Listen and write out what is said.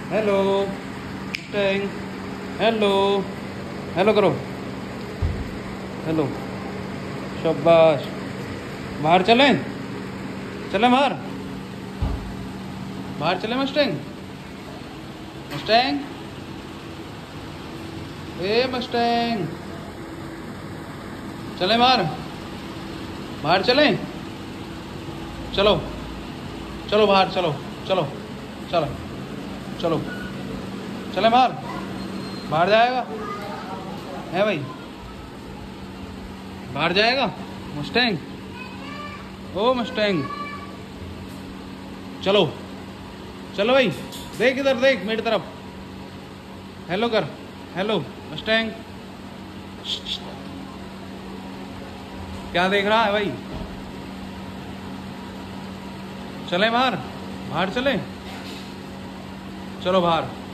Hello Mustang. Hello hello करो। Hello. शाबाश। बाहर चलें? चलें बाहर? बाहर चलें मस्टैंग? मस्टैंग ए मस्टैंग, चलें बाहर? बाहर चलें? चलो चलो बाहर चलो। चलो चलो चलो चलें बाहर? बाहर जाएगा है भाई? बाहर जाएगा मस्टैंग? ओ मस्टैंग चलो चलो भाई। देख इधर, देख मेरी तरफ। हेलो कर। Hello Mustang. क्या देख रहा है भाई? चलें बाहर? बाहर चलें? चलो बाहर।